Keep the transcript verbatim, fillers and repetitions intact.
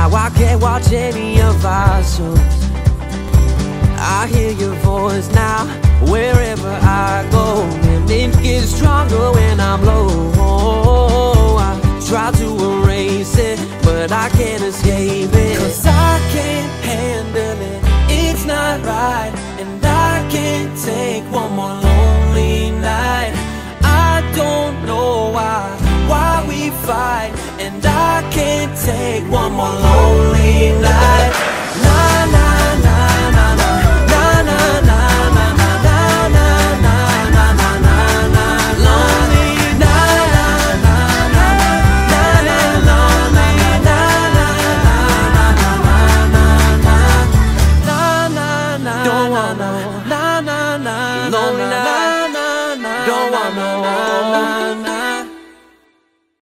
Now I can't watch any of our shows. I hear your voice now wherever I go, and it gets stronger when I'm low. I try to erase it, but I can't escape it. Cause I can't handle it, it's not right. And I can't take one more lonely night. I don't know why, why we fight. And I can't take one more lonely night.